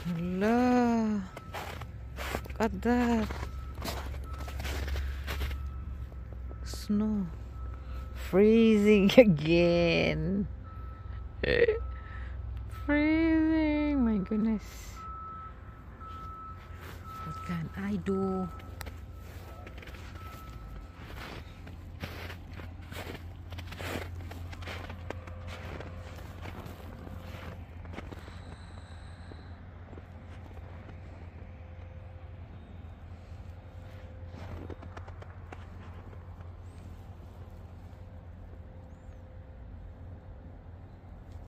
Allah, look at that. Snow. Freezing again. Freezing, my goodness. What can I do?